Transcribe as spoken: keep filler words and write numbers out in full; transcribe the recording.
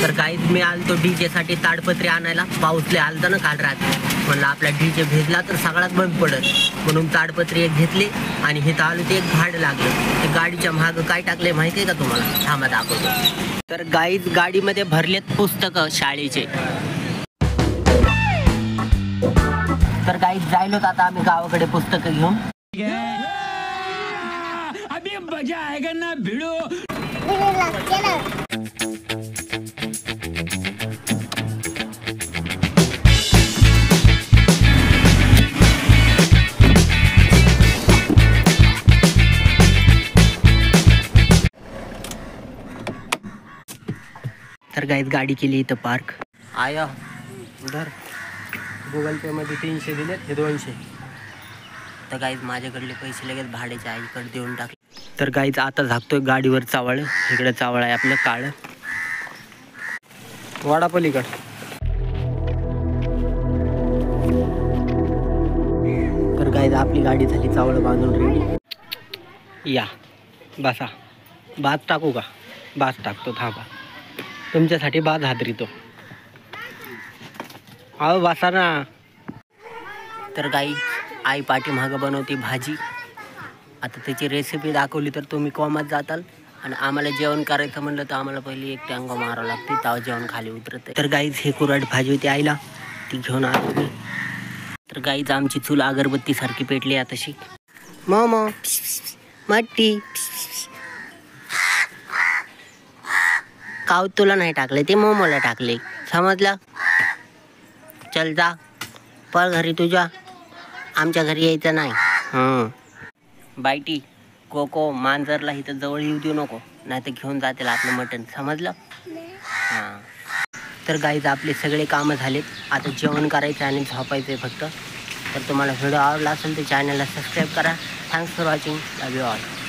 तर गाईज मी आलतो डीजे साठी ताडपत्री आणायला. पाऊसले आलता ना काल रात्री, म्हणलं आपला डीजे भेजला तर सगळाच बंद पडत, म्हणून ताडपत्री एक घेतली आणि हे आलो ते एक झाड लागलं. ते गाडीच्या मागं काय टाकले माहिती आहे का तुम्हाला? थांबा दाखवतो. तर गाईज गाडीमध्ये भरलेत पुस्तकं शाळेचे. तर गाईज जायलोत आता आम्ही गावाकडे पुस्तकं घेऊन. अभी मजा आएगा ना भिडो. तर गाईज गाडी केली इथं पार्क. आया उधर गुगल पे मध्ये तीनशे दिलेत, हे दोनशे. तर गाईज माझ्याकडले पैसे लगेच भाड्याच्या आईकडे देऊन टाकले. तर गाईज आता झाकतोय गाडीवर चावळ. इकडे चावळ आहे आपलं काळं. वाडापलीकड. तर गाईज आपली गाडी झाली चावळ बांधून रेडी. या बसा. बाज टाकू का? बाज टाकतो थांबा. तुमच्यासाठी बाज हादरितो. अहो बसा ना. तर गाई आई पाठीमागं बनवते भाजी. आता त्याची रेसिपी दाखवली तर तुम्ही कोमात जाताल. आणि आम्हाला जेवण करायचं म्हणलं तर आम्हाला पहिली एक टँगो मारावं लागते, तेव्हा जेवण खाली उतरत. तर गाईज हे कुराड भाजी होती आईला, ती घेऊन आलो मी. तर गाईज आमची चूल अगरबत्ती सारखी पेटली आता तशी. मोमो मट्टी काव तुला नाही टाकले, ते मोमोला टाकले, समजलं? चल जा पळ घरी तुझ्या, आमच्या घरी यायचं नाही. हं बायटी कोको मांजरला इथं जवळ येऊ देऊ नको, नाही तर घेऊन जातील आपलं मटण, समजलं? हां. तर गाईज आपले सगळे कामं झालेत. आता जेवण करायचं आणि झोपायचं आहे फक्त. तर तुम्हाला व्हिडिओ आवडला असेल तर चॅनलला सबस्क्राईब करा. Thanks for watching. Love you all.